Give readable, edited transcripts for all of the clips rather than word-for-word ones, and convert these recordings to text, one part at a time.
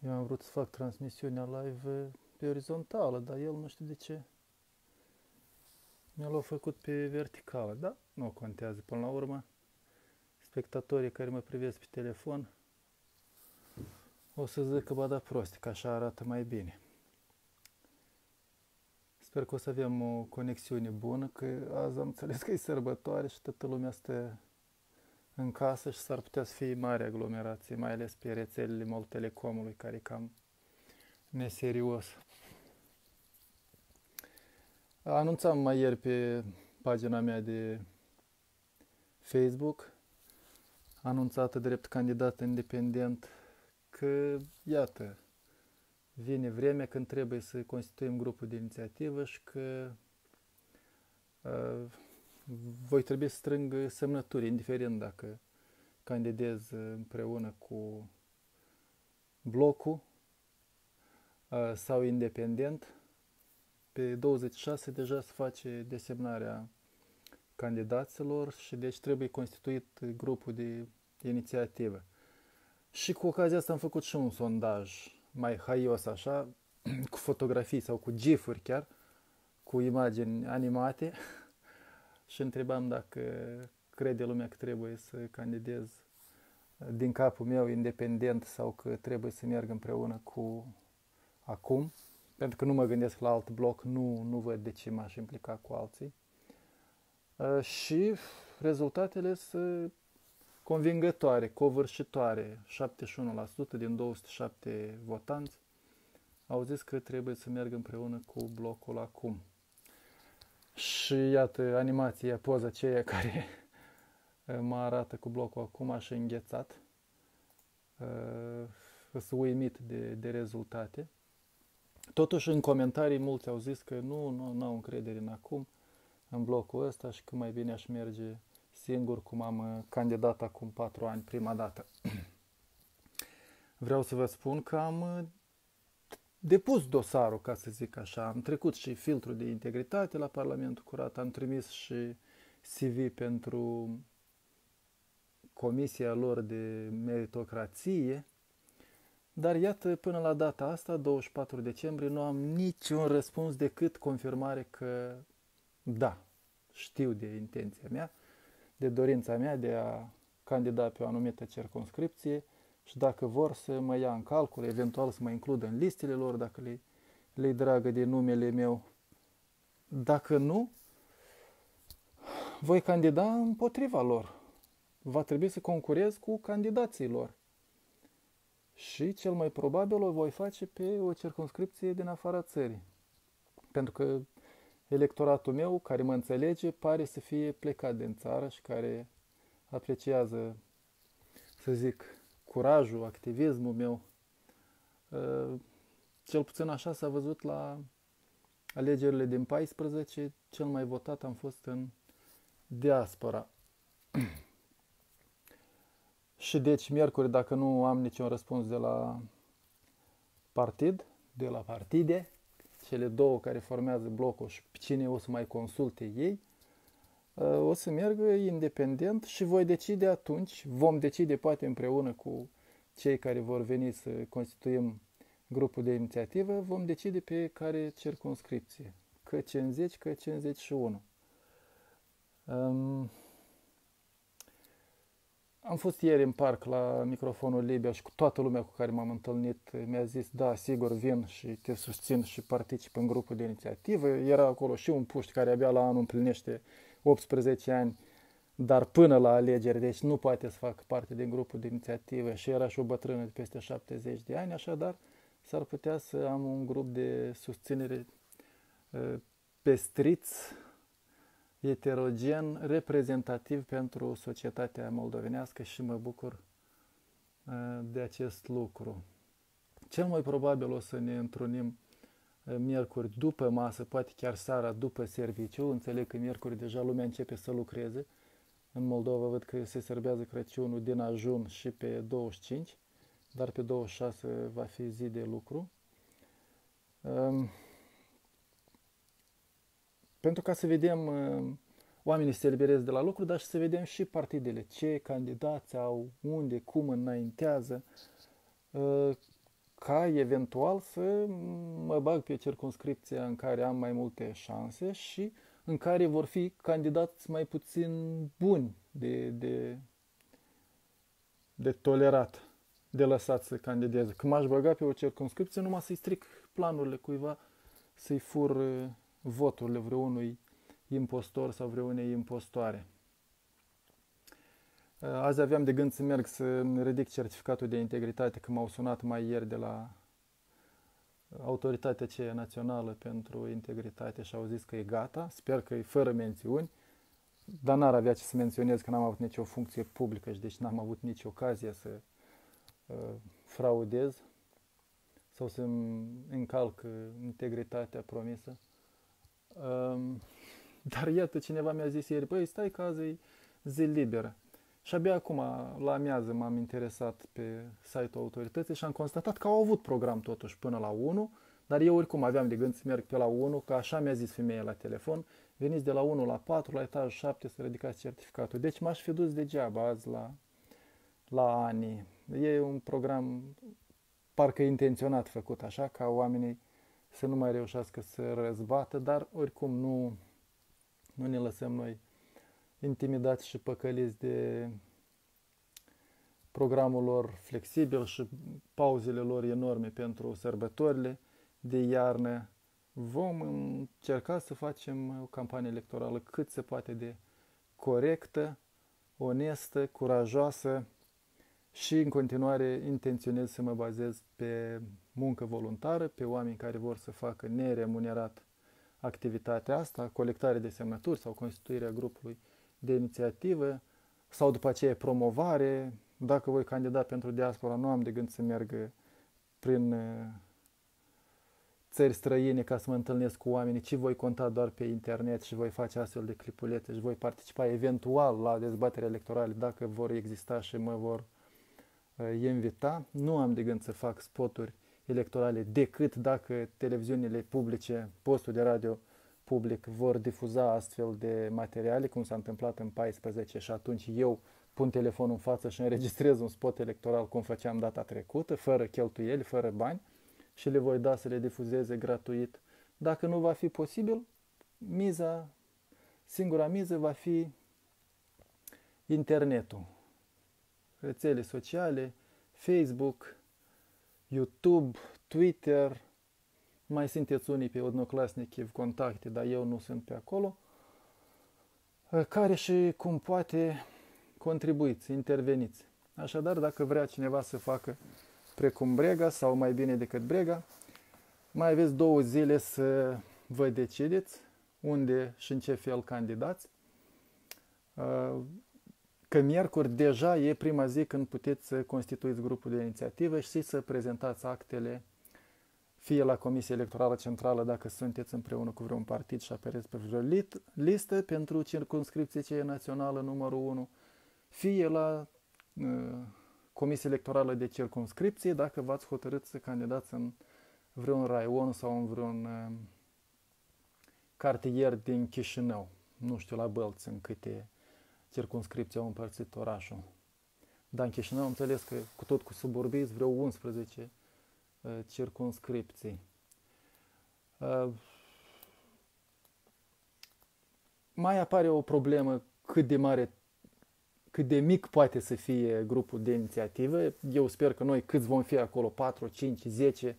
Eu am vrut să fac transmisiunea live pe orizontală, dar el nu știu de ce mi-l-a făcut pe verticală. Da, nu contează până la urmă. Spectatorii care mă privesc pe telefon o să zic că ba da prost, că așa arată mai bine. Sper că o să avem o conexiune bună, că azi am înțeles că e sărbătoare și toată lumea stă în casă și s-ar putea să fie mare aglomerație, mai ales pe rețelele Moltelecomului, care e cam neserios. Anunțam mai ieri pe pagina mea de Facebook, anunțată drept candidat independent, că, iată, vine vremea când trebuie să constituim grupul de inițiativă și că voi trebui să strâng semnături, indiferent dacă candidez împreună cu blocul sau independent. Pe 26 deja se face desemnarea candidaților și deci trebuie constituit grupul de inițiativă. Și cu ocazia asta am făcut și un sondaj mai haios așa, cu fotografii sau cu gif-uri chiar, cu imagini animate și întrebam dacă crede lumea că trebuie să candidez din capul meu independent sau că trebuie să merg împreună cu acum, pentru că nu mă gândesc la alt bloc, nu văd de ce m-aș implica cu alții. Și rezultatele sunt convingătoare, covârșitoare. 71% din 207 votanți au zis că trebuie să merg împreună cu blocul acum. Și iată animația, poza aceea care mă arată cu blocul acum, așa înghețat. Sunt uimit de rezultate. Totuși, în comentarii, mulți au zis că nu au încredere în acum, în blocul ăsta și că mai bine aș merge singur, cum am candidat acum 4 ani, prima dată. Vreau să vă spun că am depus dosarul, ca să zic așa. Am trecut și filtrul de integritate la Parlamentul Curat, am trimis și CV pentru comisia lor de meritocrație, dar iată, până la data asta, 24 decembrie, nu am niciun răspuns decât confirmare că da, știu de intenția mea, de dorința mea de a candida pe o anumită circumscripție și dacă vor să mă ia în calcul, eventual să mă includă în listele lor, dacă le-i dragă de numele meu. Dacă nu, voi candida împotriva lor. Va trebui să concurez cu candidații lor. Și cel mai probabil o voi face pe o circumscripție din afara țării. Pentru că electoratul meu, care mă înțelege, pare să fie plecat din țară și care apreciază, să zic, curajul, activismul meu. Cel puțin așa s-a văzut la alegerile din 14, cel mai votat am fost în diaspora. Și deci, miercuri, dacă nu am niciun răspuns de la partid, de la partide, cele două care formează blocul și pe cine o să mai consulte ei, o să merg independent și voi decide atunci, vom decide poate împreună cu cei care vor veni să constituim grupul de inițiativă, vom decide pe care circumscripție, că 50, că 51. Am fost ieri în parc la microfonul liber și cu toată lumea cu care m-am întâlnit mi-a zis, da, sigur vin și te susțin și particip în grupul de inițiativă. Era acolo și un puști care abia la anul împlinește 18 ani, dar până la alegeri, deci nu poate să facă parte din grupul de inițiativă și era și o bătrână de peste 70 de ani, așadar s-ar putea să am un grup de susținere pestriț, heterogen, reprezentativ pentru societatea moldovenească și mă bucur de acest lucru. Cel mai probabil o să ne întrunim miercuri după masă, poate chiar seara după serviciu. Înțeleg că miercuri deja lumea începe să lucreze. În Moldova văd că se serbează Crăciunul din ajun și pe 25, dar pe 26 va fi zi de lucru. Pentru ca să vedem, oamenii se elibereze de la lucru, dar și să vedem și partidele, ce candidați au, unde, cum înaintează, ca eventual să mă bag pe circumscripția în care am mai multe șanse și în care vor fi candidați mai puțin buni de tolerat, de lăsat să candideze. Când m-aș băga pe o circumscripție, numai să-i stric planurile cuiva, să-i fur voturile vreunui impostor sau vreunei impostoare. Azi aveam de gând să merg să ridic certificatul de integritate, că m-au sunat mai ieri de la Autoritatea aceea națională pentru integritate și au zis că e gata. Sper că e fără mențiuni, dar n-ar avea ce să menționez că n-am avut nicio funcție publică și deci n-am avut nici ocazie să fraudez sau să încalc integritatea promisă. Dar iată, cineva mi-a zis ieri, băi, stai că azi e zi liberă. Și abia acum, la amiază, m-am interesat pe site-ul autorității și am constatat că au avut program totuși până la 1, dar eu oricum aveam de gând să merg pe la 1, că așa mi-a zis femeia la telefon, veniți de la 1 la 4, la etajul 7 să ridicați certificatul. Deci m-aș fi dus degeaba azi la ani. E un program parcă intenționat făcut așa, ca oamenii să nu mai reușească să răzbată, dar oricum nu ne lăsăm noi intimidați și păcăliți de programul lor flexibil și pauzele lor enorme pentru sărbătorile de iarnă. Vom încerca să facem o campanie electorală cât se poate de corectă, onestă, curajoasă și în continuare intenționez să mă bazez pe muncă voluntară, pe oameni care vor să facă neremunerat activitatea asta, colectare de semnături sau constituirea grupului de inițiativă sau după aceea promovare. Dacă voi candida pentru diaspora, nu am de gând să merg prin țări străine ca să mă întâlnesc cu oamenii, ci voi conta doar pe internet și voi face astfel de clipulete și voi participa eventual la dezbatere electorale dacă vor exista și mă vor invita. Nu am de gând să fac spoturi electorale decât dacă televiziunile publice, postul de radio public vor difuza astfel de materiale, cum s-a întâmplat în 14 și atunci eu pun telefonul în față și înregistrez un spot electoral cum făceam data trecută, fără cheltuieli, fără bani și le voi da să le difuzeze gratuit. Dacă nu va fi posibil, singura miză va fi internetul, rețele sociale, Facebook, YouTube, Twitter. Mai sunteți unii pe Odnoclasnic, contacte, dar eu nu sunt pe acolo, care și cum poate contribuiți, interveniți. Așadar, dacă vrea cineva să facă precum Brega sau mai bine decât Brega, mai aveți 2 zile să vă decideți unde și în ce fel candidați. Că miercuri deja e prima zi când puteți să constituiți grupul de inițiativă și să prezentați actele fie la Comisia Electorală Centrală dacă sunteți împreună cu vreun partid și apăreți pe vreo listă pentru circumscripție ce e națională numărul 1, fie la Comisia Electorală de Circumscripție dacă v-ați hotărât să candidați în vreun raion sau în vreun cartier din Chișinău. Nu știu la Bălți în câte circumscripții au împărțit orașul. Dar în Chișinău am înțeles că cu suburbiți vreo 11 circumscripții. Mai apare o problemă cât de mic poate să fie grupul de inițiativă. Eu sper că noi câți vom fi acolo, 4, 5, 10,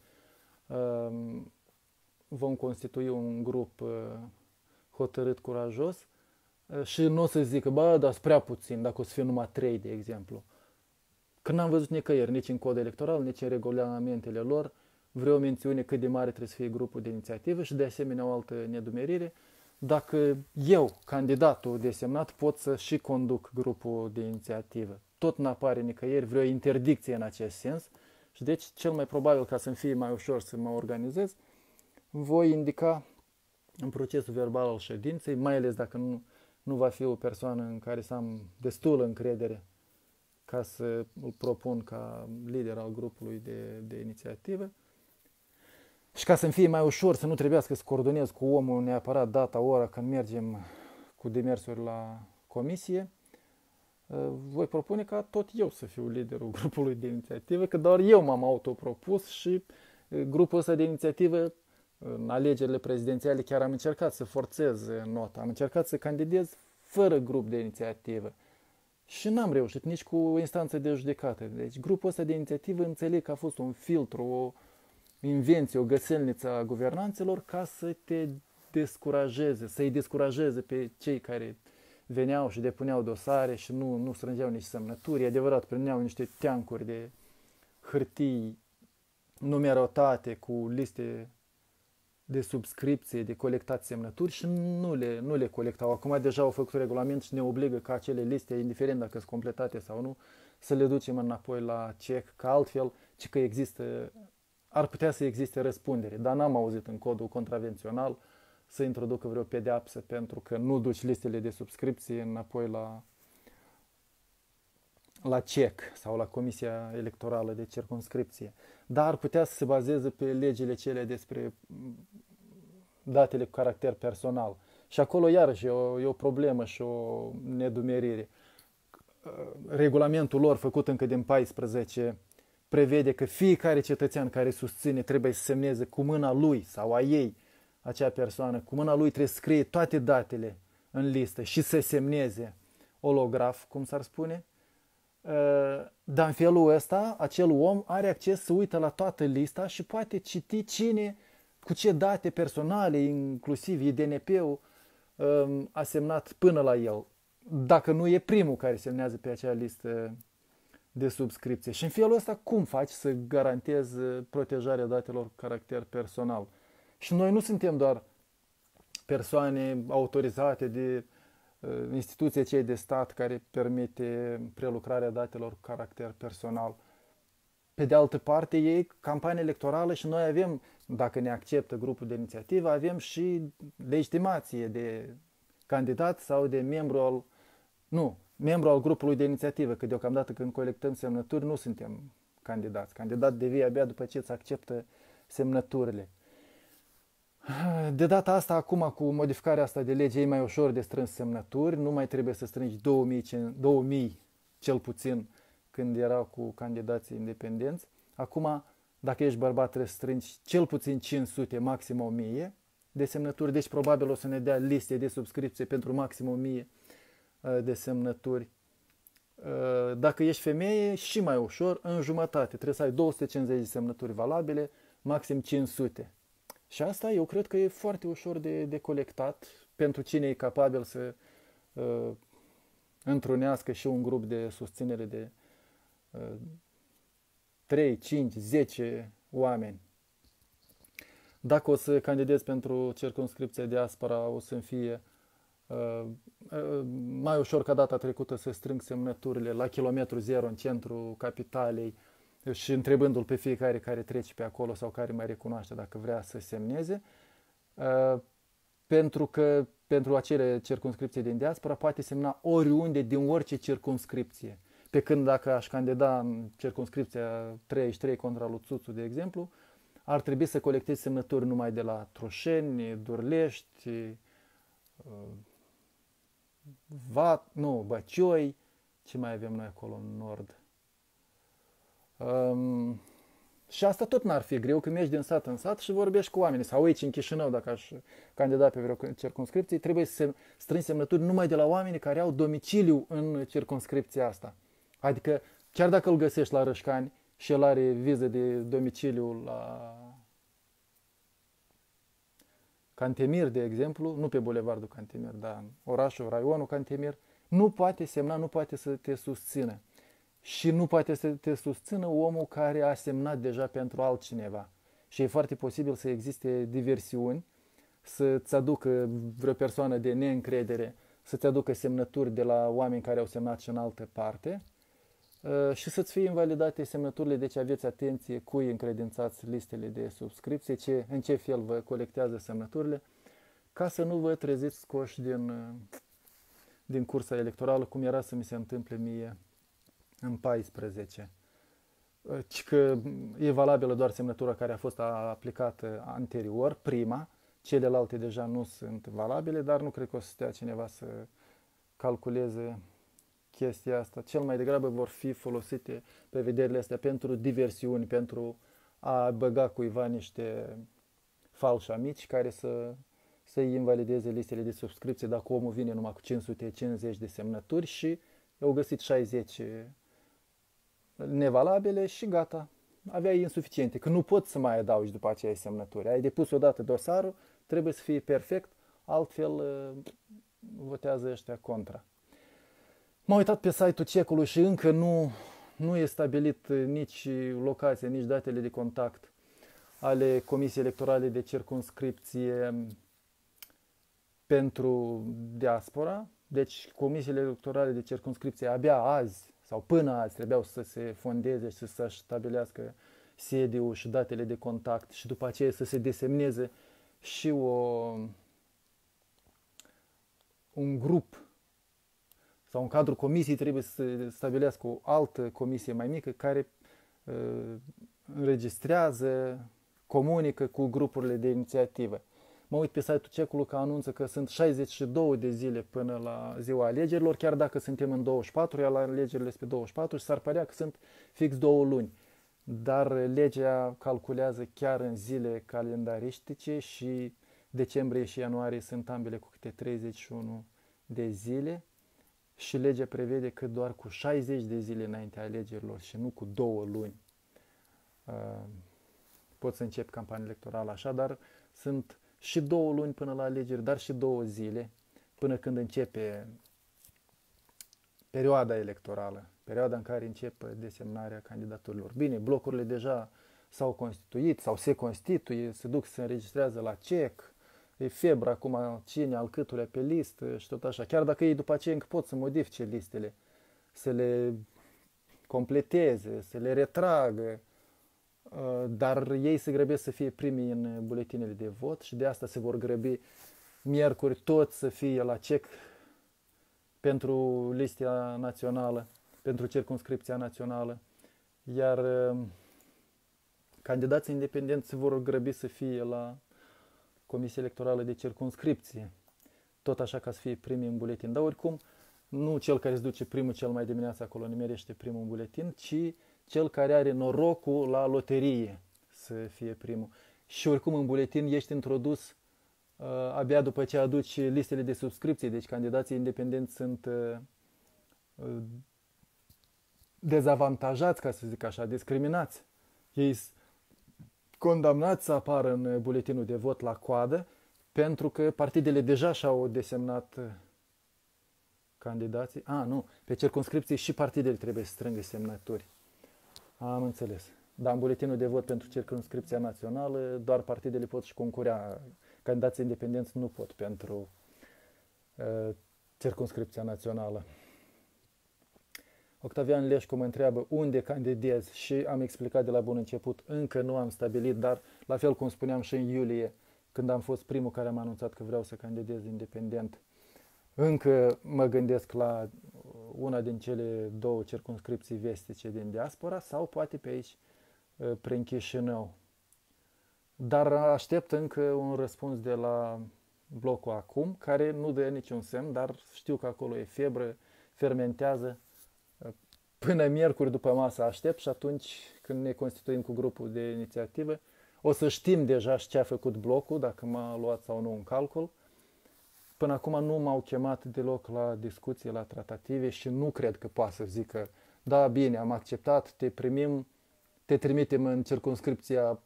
vom constitui un grup hotărât, curajos și nu o să zică, bă, dar sunt prea puțin, dacă o să fie numai 3, de exemplu. Că n-am văzut nicăieri, nici în cod electoral, nici în regulamentele lor, vreo mențiune cât de mare trebuie să fie grupul de inițiativă și de asemenea o altă nedumerire. Dacă eu, candidatul desemnat, pot să și conduc grupul de inițiativă. Tot n-apare nicăieri vreo interdicție în acest sens și deci cel mai probabil, ca să-mi fie mai ușor să mă organizez, voi indica în procesul verbal al ședinței, mai ales dacă nu va fi o persoană în care să am destulă încredere ca să îl propun ca lider al grupului de inițiativă. Și ca să-mi fie mai ușor, să nu trebuiască să coordonez cu omul neapărat data, ora când mergem cu demersuri la comisie, voi propune ca tot eu să fiu liderul grupului de inițiativă, că doar eu m-am autopropus și grupul ăsta de inițiativă, în alegerile prezidențiale, chiar am încercat să forțez nota, am încercat să candidez fără grup de inițiativă și n-am reușit nici cu instanță de judecată. Deci grupul ăsta de inițiativă înțeleg că a fost un filtru, o invenție, o găselniță a guvernanților ca să te descurajeze, să-i descurajeze pe cei care veneau și depuneau dosare și nu strângeau nici semnături. E adevărat, prindeau niște teancuri de hârtii numerotate cu liste de subscripție, de colectat semnături și nu le colectau. Acum deja au făcut regulament și ne obligă ca acele liste, indiferent dacă sunt completate sau nu, să le ducem înapoi la CEC, că altfel, ci că există, ar putea să existe răspundere, dar n-am auzit în codul contravențional să introducă vreo pedeapsă pentru că nu duci listele de subscripție înapoi la CEC sau la Comisia Electorală de Circumscripție. Dar ar putea să se bazeze pe legile cele despre datele cu caracter personal. Și acolo iarăși e o problemă și o nedumerire. Regulamentul lor, făcut încă din 14, prevede că fiecare cetățean care susține trebuie să semneze cu mâna lui sau a ei, acea persoană, cu mâna lui trebuie să scrie toate datele în listă și să semneze olograf, cum s-ar spune. Dar în felul ăsta, acel om are acces să uită la toată lista și poate citi cine, cu ce date personale, inclusiv IDNP-ul, a semnat până la el, dacă nu e primul care semnează pe acea listă de subscripție. Și în felul ăsta cum faci să garantezi protejarea datelor cu caracter personal? Și noi nu suntem doar persoane autorizate de instituție cei de stat care permite prelucrarea datelor cu caracter personal. Pe de altă parte, ei campanie electorală și noi avem, dacă ne acceptă grupul de inițiativă, avem și legitimație de candidat sau de membru al grupului de inițiativă, că deocamdată când colectăm semnături nu suntem candidați. Candidat devii abia după ce îți acceptă semnăturile. De data asta, acum cu modificarea asta de lege, e mai ușor de strâns semnături, nu mai trebuie să strângi 2000 cel puțin când erau cu candidații independenți. Acum, dacă ești bărbat, trebuie să strângi cel puțin 500, maxim 1000 de semnături, deci probabil o să ne dea liste de subscripție pentru maxim 1000 de semnături. Dacă ești femeie, și mai ușor, în jumătate, trebuie să ai 250 de semnături valabile, maxim 500. Și asta eu cred că e foarte ușor de colectat pentru cine e capabil să întrunească și un grup de susținere de 3, 5, 10 oameni. Dacă o să candidez pentru circumscripția diaspora, o să-mi fie mai ușor ca data trecută să strâng semnăturile la kilometru zero în centrul capitalei și întrebându-l pe fiecare care trece pe acolo sau care mai recunoaște dacă vrea să semneze, pentru că pentru acele circumscripții din diaspora poate semna oriunde din orice circumscripție. Pe când dacă aș candida în circumscripția 33 contra lui Țuțu, de exemplu, ar trebui să colectez semnături numai de la Trușeni, Durlești, Băcioi, ce mai avem noi acolo în nord. Și asta tot n-ar fi greu, că mergi din sat în sat și vorbești cu oamenii. Sau aici în Chișinău, dacă aș candida pe vreo circumscripție, trebuie să strângi semnături numai de la oamenii care au domiciliu în circumscripția asta. Adică chiar dacă îl găsești la Rășcani și el are viză de domiciliu la Cantemir, de exemplu, nu pe bulevardul Cantemir, dar în orașul, raionul Cantemir, nu poate semna, nu poate să te susțină. Și nu poate să te susțină omul care a semnat deja pentru altcineva. Și e foarte posibil să existe diversiuni, să-ți aducă vreo persoană de neîncredere, să-ți aducă semnături de la oameni care au semnat și în altă parte și să-ți fie invalidate semnăturile, deci aveți atenție cui încredințați listele de subscripție, în ce fel vă colectează semnăturile, ca să nu vă treziți scoși din cursa electorală, cum era să mi se întâmple mie în 14. Ci că e valabilă doar semnătura care a fost aplicată anterior, prima, celelalte deja nu sunt valabile, dar nu cred că o să stea cineva să calculeze chestia asta. Cel mai degrabă vor fi folosite prevederile astea pentru diversiuni, pentru a băga cuiva niște falși amici care să-i invalideze listele de subscripție dacă omul vine numai cu 550 de semnături și au găsit 60 nevalabile și gata. Aveai insuficiente, că nu poți să mai adaugi după aceea semnături. Ai depus odată dosarul, trebuie să fie perfect, altfel votează ăștia contra. M-am uitat pe site-ul CEC-ului și încă nu e stabilit nici locația, nici datele de contact ale Comisiei Electorale de Circumscripție pentru diaspora. Deci comisiile electorale de circumscripție abia azi sau până azi trebuiau să se fondeze și să-și stabilească sediul și datele de contact și după aceea să se desemneze și un grup sau în cadrul comisiei trebuie să stabilească o altă comisie mai mică care înregistrează, comunică cu grupurile de inițiativă. Mă uit pe site-ul CEC-ului că anunță că sunt 62 de zile până la ziua alegerilor, chiar dacă suntem în 24, iar la alegerile sunt pe 24 și s-ar părea că sunt fix 2 luni. Dar legea calculează chiar în zile calendaristice și decembrie și ianuarie sunt ambele cu câte 31 de zile și legea prevede că doar cu 60 de zile înaintea alegerilor și nu cu 2 luni poți să începi campania electorală așa, dar sunt și 2 luni până la alegeri, dar și 2 zile până când începe perioada electorală, perioada în care începe desemnarea candidaturilor. Bine, blocurile deja s-au constituit sau se constituie, se duc să se înregistrează la CEC, e febră acum cine al câtulea pe listă și tot așa. Chiar dacă ei după aceea încă pot să modifice listele, să le completeze, să le retragă, dar ei se grăbesc să fie primii în buletinele de vot și de asta se vor grăbi miercuri tot să fie la CEC pentru lista națională, pentru circumscripția națională, iar candidații independenți se vor grăbi să fie la Comisia Electorală de Circumscripție, tot așa ca să fie primii în buletin. Dar oricum, nu cel care se duce primul cel mai dimineață acolo nimerește primul în buletin, ci cel care are norocul la loterie să fie primul. Și oricum în buletin ești introdus abia după ce aduci listele de subscripție, deci candidații independenți sunt dezavantajați, ca să zic așa, discriminați. Ei sunt condamnați să apară în buletinul de vot la coadă pentru că partidele deja și-au desemnat candidații. Nu, pe circumscripție și partidele trebuie să strângă semnături. Am înțeles. Dar în buletinul de vot pentru circumscripția națională doar partidele pot și concurea. Candidații independenți nu pot pentru circumscripția națională. Octavian Leșcu mă întreabă unde candidez și am explicat de la bun început, încă nu am stabilit, dar la fel cum spuneam și în iulie, când am fost primul care am anunțat că vreau să candidez independent, încă mă gândesc la una din cele 2 circumscripții vestice din diaspora sau poate pe aici prin Chișinău. Dar aștept încă un răspuns de la blocul acum, care nu dă niciun semn, dar știu că acolo e febră, fermentează. Până miercuri după masă aștept și atunci când ne constituim cu grupul de inițiativă, o să știm deja și ce a făcut blocul, dacă m-a luat sau nu în calcul. Până acum nu m-au chemat deloc la discuții, la tratative și nu cred că poate să zică da, bine, am acceptat, te primim, te trimitem în circumscripția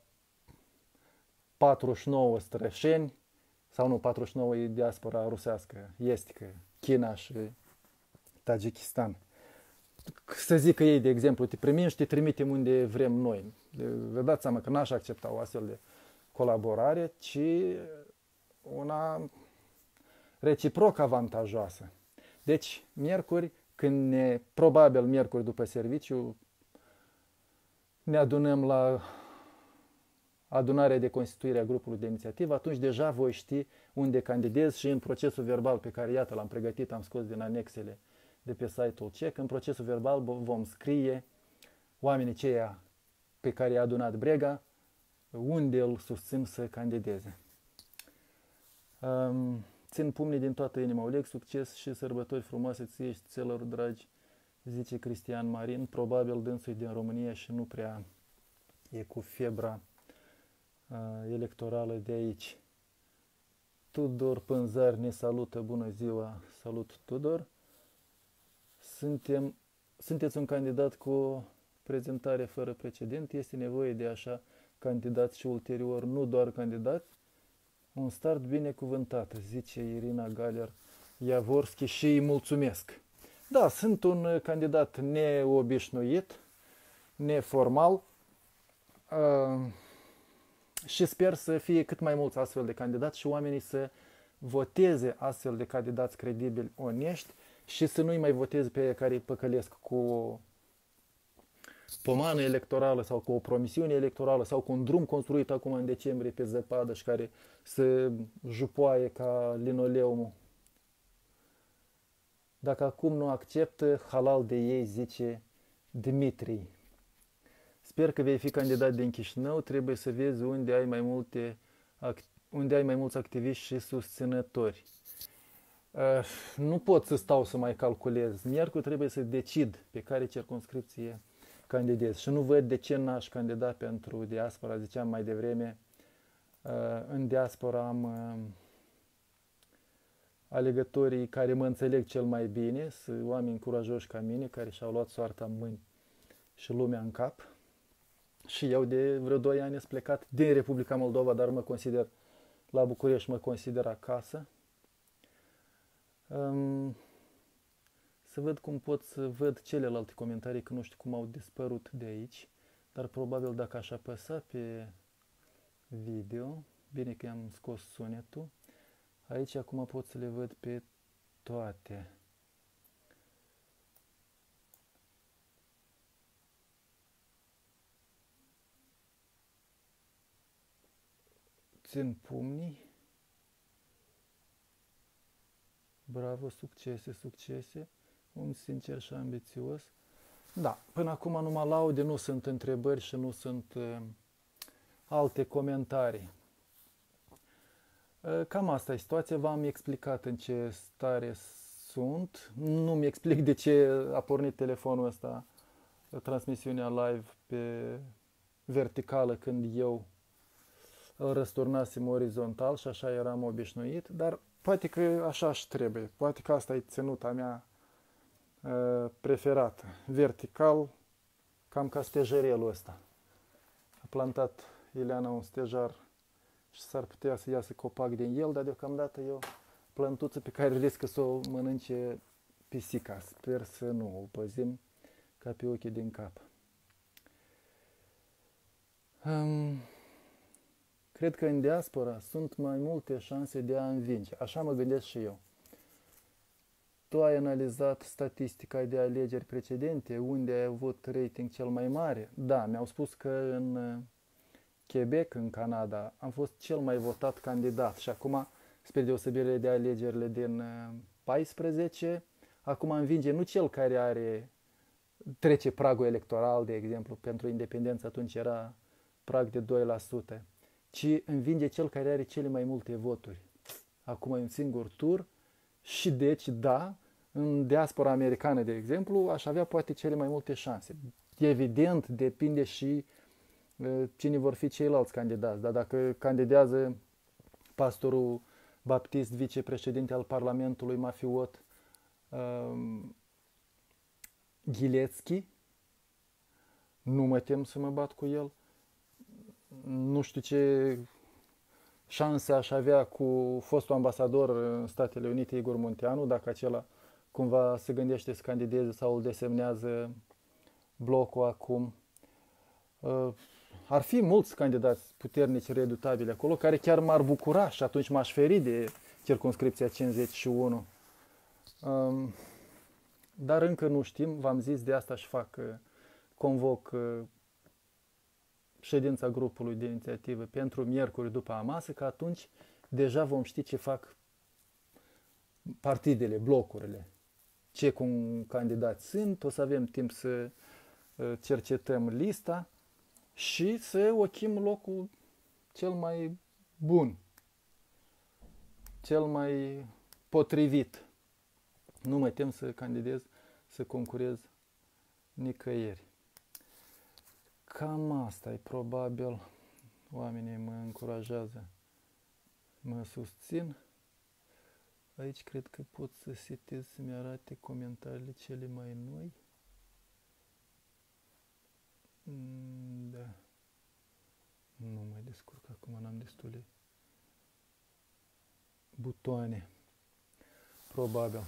49 Strășeni, sau nu, 49 e diaspora rusească, estică, China și Tajikistan. Să zică ei, de exemplu, te primim și te trimitem unde vrem noi. Vă dați seama că n-aș accepta o astfel de colaborare, ci una reciproc avantajoasă. Deci, miercuri, probabil miercuri după serviciu, ne adunăm la adunarea de constituire a grupului de inițiativă, atunci deja voi ști unde candidez și în procesul verbal pe care, iată, l-am pregătit, am scos din anexele de pe site-ul CEC, în procesul verbal vom scrie oamenii ceia pe care i-a adunat Brega, unde îl susțin să candideze. Țin pumnii din toată inima, Oleg, succes și sărbători frumoase ție și celor dragi zice Cristian Marin, probabil dânsul din România și nu prea e cu febra electorală de aici. Tudor Pânzar ne salută, bună ziua, salut Tudor. Sunteți un candidat cu o prezentare fără precedent, este nevoie de așa candidați și ulterior, nu doar candidați. Un start binecuvântat, zice Irina Galer Iavorski și îi mulțumesc. Da, sunt un candidat neobișnuit, neformal și sper să fie cât mai mulți astfel de candidați și oamenii să voteze astfel de candidați credibili, onești și să nu-i mai voteze pe care îi păcălesc cu o pomană electorală sau cu o promisiune electorală sau cu un drum construit acum în decembrie pe zăpadă și care se jupoaie ca linoleumul. Dacă acum nu acceptă, halal de ei, zice Dimitri. Sper că vei fi candidat din Chișinău, trebuie să vezi unde ai mai mulți activiști și susținători. Nu pot să stau să mai calculez. Miercuri trebuie să decid pe care circumscripție candidez. Și nu văd de ce n-aș candida pentru diaspora. Ziceam mai devreme, în diaspora am alegătorii care mă înțeleg cel mai bine, sunt oameni curajoși ca mine, care și-au luat soarta în mâini și lumea în cap. Și eu de vreo 2 ani sunt plecat din Republica Moldova, dar mă consider la București, mă consider acasă. Să văd cum pot să văd celelalte comentarii, că nu știu cum au dispărut de aici, dar probabil dacă aș apăsa pe video, bine că am scos sunetul, aici acum pot să le văd pe toate. Țin pumnii. Bravo, succese, succese. Un sincer și ambițios. Da, până acum numai laude, nu sunt întrebări și nu sunt alte comentarii. Cam asta e situația. V-am explicat în ce stare sunt. Nu mi explic de ce a pornit telefonul ăsta, transmisiunea live pe verticală când eu îl răsturnasem orizontal și așa eram obișnuit, dar poate că așa și trebuie. Poate că asta e ținuta mea preferată. Vertical, cam ca stejarelul ăsta. A plantat Ileana un stejar și s-ar putea să iasă copac din el, dar deocamdată e o plântuță pe care riscă să o mănânce pisica. Sper să nu o păzim ca pe ochii din cap. Cred că în diaspora sunt mai multe șanse de a învinge. Așa mă gândesc și eu. Tu ai analizat statistica de alegeri precedente, unde ai avut rating cel mai mare? Da, mi-au spus că în Quebec, în Canada, am fost cel mai votat candidat și acum, spre deosebire de alegerile din 14, acum învinge nu cel care trece pragul electoral, de exemplu, pentru independență atunci era prag de 2%, ci învinge cel care are cele mai multe voturi. Acum e un singur tur și deci, da, în diaspora americană, de exemplu, aș avea poate cele mai multe șanse. Evident, depinde și cine vor fi ceilalți candidați. Dar dacă candidează pastorul baptist, vicepreședinte al Parlamentului mafiot Ghilețchi, nu mă tem să mă bat cu el. Nu știu ce șanse aș avea cu fostul ambasador în Statele Unite, Igor Munteanu, dacă acela cumva se gândește să candideze sau îl desemnează blocul acum. Ar fi mulți candidați puternici, redutabili acolo, care chiar m-ar bucura și atunci m-aș feri de circumscripția 51. Dar încă nu știm, v-am zis, de asta și convoc ședința grupului de inițiativă pentru miercuri după amasă, că atunci deja vom ști ce fac partidele, blocurile, ce candidați sunt, o să avem timp să cercetăm lista și să ochim locul cel mai bun, cel mai potrivit. Nu mă tem să candidez, să concurez nicăieri. Cam asta e probabil. Oamenii mă încurajează, mă susțin. Aici cred că pot să setez să-mi arate comentariile cele mai noi. Da. Nu mai descurc acum, n-am destule butoane. Probabil.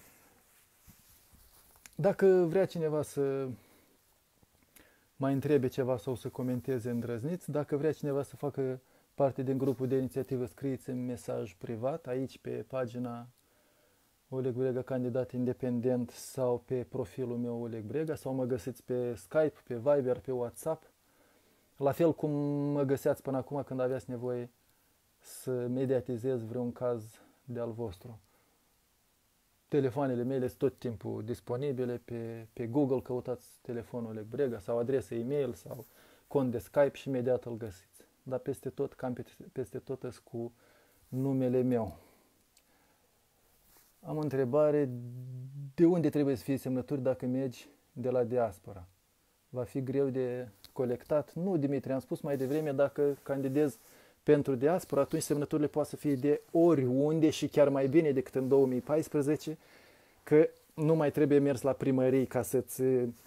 Dacă vrea cineva să mai întrebe ceva sau să comenteze, îndrăzniți. Dacă vrea cineva să facă parte din grupul de inițiativă, scrieți-mi mesaj privat aici pe pagina Oleg Brega, candidat independent, sau pe profilul meu Oleg Brega, sau mă găsiți pe Skype, pe Viber, pe WhatsApp. La fel cum mă găseați până acum când aveați nevoie să mediatizez vreun caz de-al vostru. Telefoanele mele sunt tot timpul disponibile pe Google, căutați telefonul Oleg Brega sau adresă e-mail sau cont de Skype și imediat îl găsiți. Dar peste tot, cam peste tot îs cu numele meu. Am o întrebare, de unde trebuie să fie semnături dacă mergi de la diaspora? Va fi greu de colectat? Nu, Dimitrie, am spus mai devreme, dacă candidez pentru diaspora, atunci semnăturile poate să fie de oriunde și chiar mai bine decât în 2014, că nu mai trebuie mers la primării ca să-ți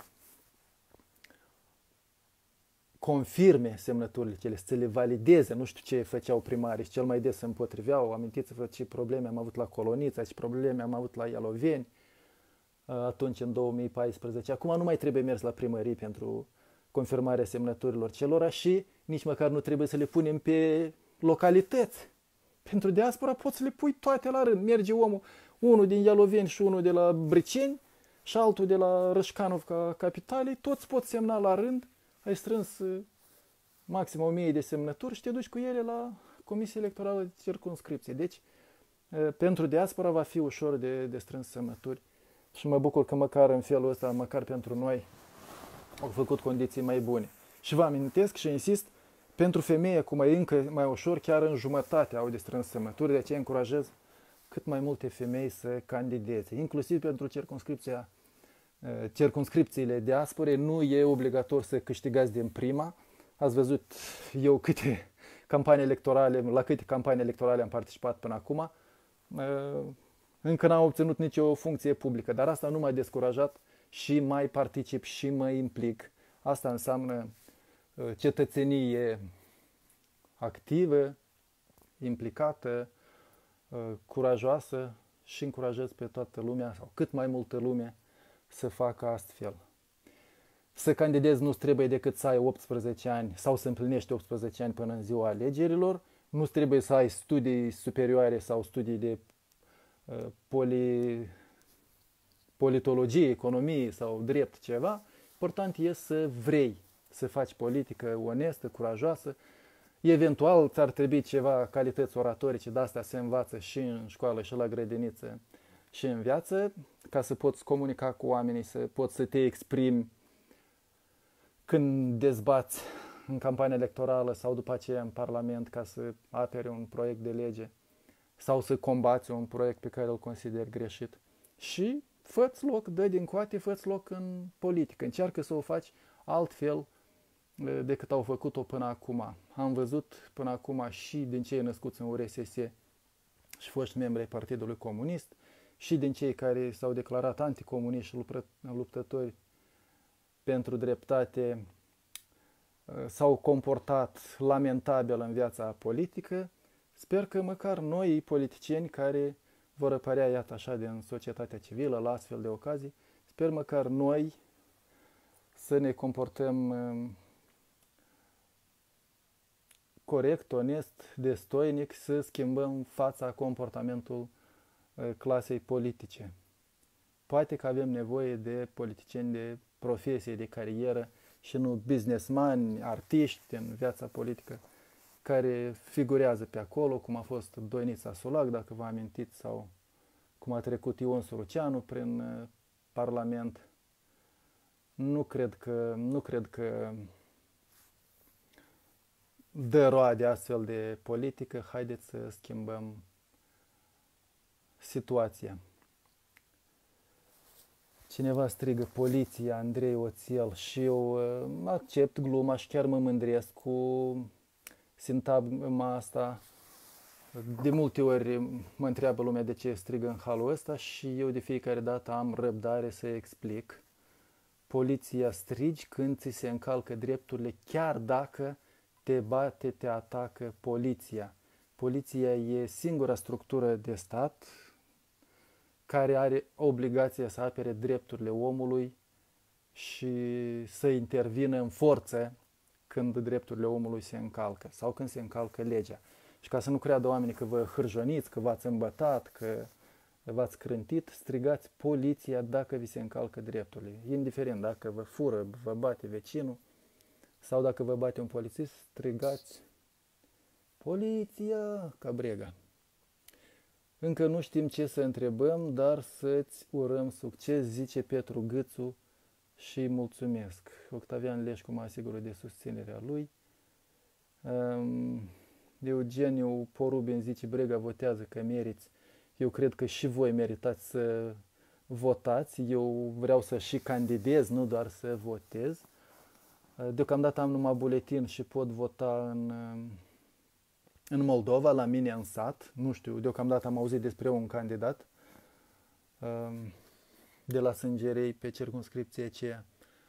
confirme semnăturile, să le valideze. Nu știu ce făceau primarii și cel mai des se împotriveau. Amintiți-vă ce probleme am avut la Colonița, ce probleme am avut la Ialoveni atunci în 2014. Acum nu mai trebuie mers la primării pentru confirmarea semnăturilor celora și nici măcar nu trebuie să le punem pe localități. Pentru diaspora poți să le pui toate la rând. Merge omul, unul din Ialoveni și unul de la Briceni și altul de la Rășcanovca capitalei, toți pot semna la rând. Ai strâns maxim 1000 de semnături și te duci cu ele la Comisia Electorală de Circumscripție. Deci, pentru diaspora va fi ușor de strâns semnături și mă bucur că măcar în felul ăsta, măcar pentru noi, au făcut condiții mai bune. Și vă amintesc și insist, pentru femeie, cum e încă mai ușor, chiar în jumătate au de strâns semnături, de aceea încurajez cât mai multe femei să candideze, inclusiv pentru circumscripțiile diaspore. Nu e obligator să câștigați din prima. Ați văzut eu la câte campanii electorale am participat până acum. Încă n-am obținut nicio funcție publică, dar asta nu m-a descurajat și mai particip și mă implic. Asta înseamnă cetățenie activă, implicată, curajoasă și încurajez pe toată lumea sau cât mai multă lume să facă astfel. Să candidezi nu trebuie decât să ai 18 ani sau să împlinești 18 ani până în ziua alegerilor. Nu trebuie să ai studii superioare sau studii de politologie, economie sau drept ceva. Important e să vrei să faci politică onestă, curajoasă. Eventual ți-ar trebui ceva calități oratorice, de astea se învață și în școală și la grădiniță și în viață, ca să poți comunica cu oamenii, să poți să te exprimi când dezbați în campania electorală sau după aceea în Parlament ca să apere un proiect de lege sau să combați un proiect pe care îl consideri greșit. Și fă-ți loc, dă din coate, fă-ți loc în politică. Încearcă să o faci altfel decât au făcut-o până acum. Am văzut până acum și din cei născuți în URSS și foști membri ai Partidului Comunist și din cei care s-au declarat anticomuniști și luptători pentru dreptate s-au comportat lamentabil în viața politică. Sper că măcar noi, politicieni care vor apărea, iată așa, din societatea civilă la astfel de ocazii, sper măcar noi să ne comportăm corect, onest, destoinic, să schimbăm fața, comportamentul clasei politice. Poate că avem nevoie de politicieni de profesie, de carieră și nu businessmani, artiști în viața politică care figurează pe acolo, cum a fost Doinița Sulac, dacă vă amintiți, sau cum a trecut Ion Suruceanu prin Parlament. Nu cred că dă roade astfel de politică. Haideți să schimbăm situația. cineva strigă poliția, Andrei Oțel și eu accept gluma și chiar mă mândresc cu sintagma asta. De multe ori mă întreabă lumea de ce strigă în halul ăsta și eu de fiecare dată am răbdare să explic. Poliția strigi când ți se încalcă drepturile, chiar dacă te bate, te atacă poliția. Poliția e singura structură de stat care are obligația să apere drepturile omului și să intervină în forță când drepturile omului se încalcă sau când se încalcă legea. Și ca să nu creadă oamenii că vă hârjoniți, că v-ați îmbătat, că v-ați crântit, strigați poliția dacă vi se încalcă drepturile. Indiferent dacă vă fură, vă bate vecinul sau dacă vă bate un polițist, strigați poliția ca brega. Încă nu știm ce să întrebăm, dar să-ți urăm succes, zice Petru Gâțu și îi mulțumesc. Octavian Leșcu mă asigură de susținerea lui. Eugeniu Porubin zice, Brega votează că meriți. Eu cred că și voi meritați să votați. Eu vreau să și candidez, nu doar să votez. Deocamdată am numai buletin și pot vota în Moldova, la mine în sat. Nu știu, deocamdată am auzit despre un candidat de la Sângerei pe circumscripție aceea.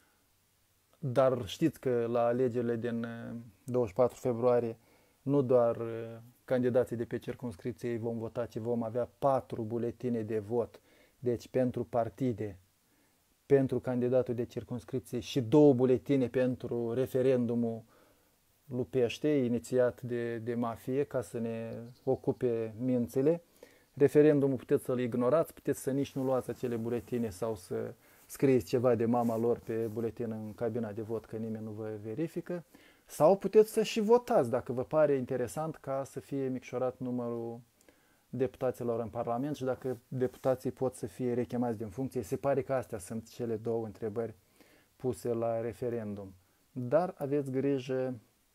Dar știți că la alegerile din 24 februarie nu doar candidații de pe circumscripție vom vota, ci vom avea 4 buletine de vot. Deci pentru partide, pentru candidatul de circumscripție și 2 buletine pentru referendumul Lupește, inițiat de mafie, ca să ne ocupe mințile. Referendumul puteți să-l ignorați, puteți să nici nu luați acele buletine sau să scrieți ceva de mama lor pe buletin în cabina de vot, că nimeni nu vă verifică. Sau puteți să și votați, dacă vă pare interesant, ca să fie micșorat numărul deputaților în Parlament și dacă deputații pot să fie rechemați din funcție. Se pare că astea sunt cele 2 întrebări puse la referendum. Dar aveți grijă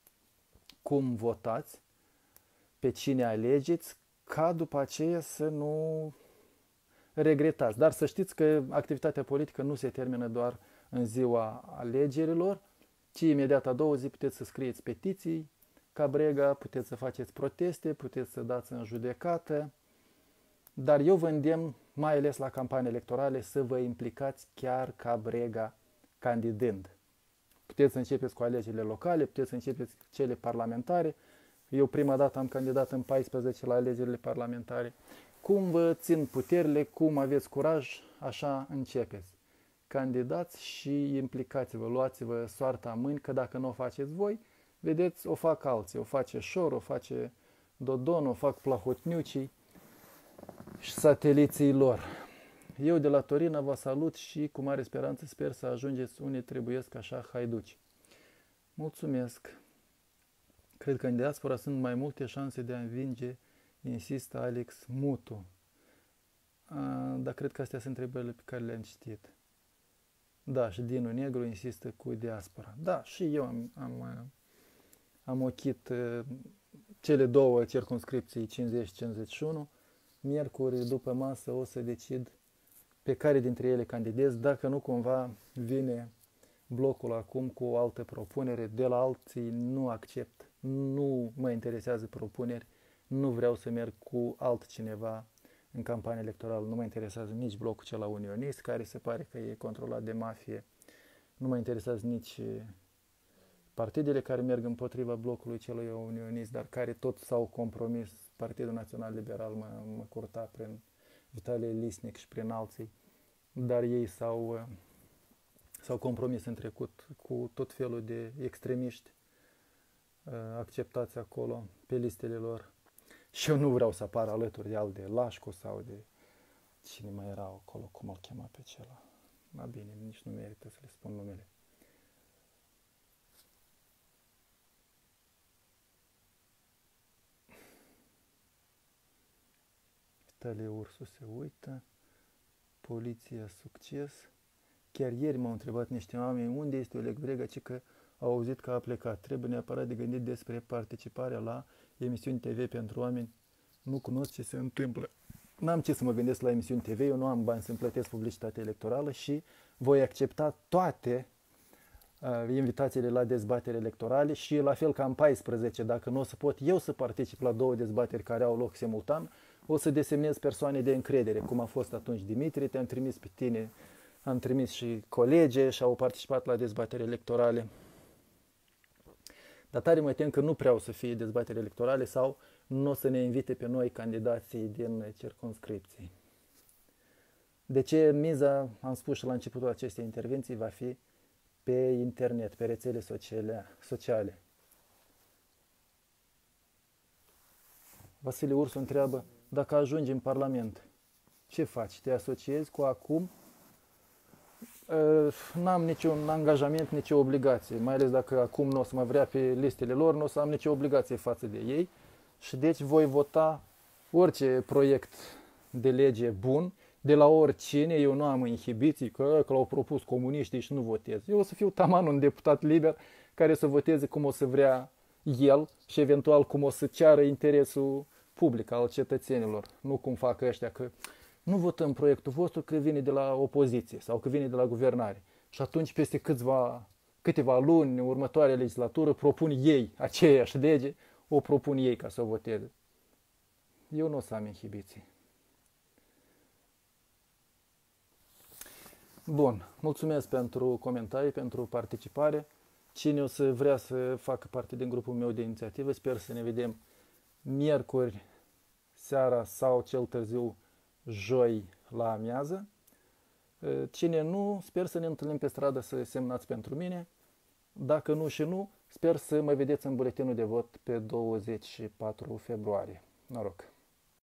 cum votați, pe cine alegeți, ca după aceea să nu regretați. Dar să știți că activitatea politică nu se termină doar în ziua alegerilor, ci imediat a doua zi puteți să scrieți petiții ca Brega, puteți să faceți proteste, puteți să dați în judecată, dar eu vă îndemn, mai ales la campanii electorale, să vă implicați chiar ca Brega candidând. Puteți să începeți cu alegerile locale, puteți să începeți cele parlamentare. Eu prima dată am candidat în 14 la alegerile parlamentare. Cum vă țin puterile, cum aveți curaj, așa începeți. Candidați și implicați-vă, luați-vă soarta în mâini, că dacă nu o faceți voi, vedeți, o fac alții. O face Șor, o face Dodon, o fac Plahotniucii și sateliții lor. Eu de la Torina vă salut și cu mare speranță sper să ajungeți unde trebuiesc așa haiduci. Mulțumesc! Cred că în diaspora sunt mai multe șanse de a învinge, insistă Alex Mutu. Dar cred că astea sunt întrebările pe care le-am citit. Da, și Dinu Negru insistă cu diaspora. Da, și eu am ochit cele 2 circumscripții 50-51. Miercuri după masă o să decid pe care dintre ele candidez, dacă nu cumva vine blocul acum cu o altă propunere, de la alții nu accept, nu mă interesează propuneri, nu vreau să merg cu altcineva în campanie electorală, nu mă interesează nici blocul cel unionist, care se pare că e controlat de mafie, nu mă interesează nici partidele care merg împotriva blocului celui unionist, dar care tot s-au compromis. Partidul Național Liberal mă curta prin Vitalie Lisnic și prin alții, dar ei s-au compromis în trecut cu tot felul de extremiști acceptați acolo pe listele lor. Și eu nu vreau să apar alături de al de Lașcu sau de cine mai era acolo, cum îl chema pe acela. Ma bine, nici nu merită să le spun numele. Vitalie Ursu se uită. Poliția succes. Chiar ieri m-au întrebat niște oameni unde este Oleg Brega, ci că au auzit că a plecat. Trebuie neapărat de gândit despre participarea la emisiuni TV pentru oameni. Nu cunosc ce se întâmplă. n-am ce să mă gândesc la emisiuni TV, eu nu am bani să-mi plătesc publicitate electorală și voi accepta toate invitațiile la dezbatere electorale și la fel ca în 14, dacă nu o să pot eu să particip la 2 dezbateri care au loc simultan, o să desemnez persoane de încredere, cum a fost atunci Dimitrie, te-am trimis pe tine, am trimis și colege și au participat la dezbateri electorale. Dar tare mă tem că nu prea o să fie dezbateri electorale sau nu o să ne invite pe noi candidații din circumscripții. De ce miza, am spus și la începutul acestei intervenții, va fi pe internet, pe rețele sociale. Vasile Ursu întreabă, dacă ajungi în Parlament, ce faci? Te asociezi cu acum? N-am niciun angajament, nicio obligație, mai ales dacă acum nu o să mă vrea pe listele lor, nu o să am nicio obligație față de ei și deci voi vota orice proiect de lege bun, de la oricine, eu nu am inhibiții că l-au propus comuniștii și nu votez. Eu o să fiu taman un deputat liber care să voteze cum o să vrea el și eventual cum o să ceară interesul public al cetățenilor, nu cum fac ăștia că nu votăm proiectul vostru că vine de la opoziție sau că vine de la guvernare. Și atunci peste câteva luni, următoarea legislatură, propun ei aceeași lege, o propun ei ca să o voteze. Eu nu o să am inhibiții. Bun, mulțumesc pentru comentarii, pentru participare. Cine o să vrea să facă parte din grupul meu de inițiativă, sper să ne vedem miercuri seara sau cel târziu joi la amiază. Cine nu, sper să ne întâlnim pe stradă să semnați pentru mine. Dacă nu și nu, sper să mă vedeți în buletinul de vot pe 24 februarie. Noroc!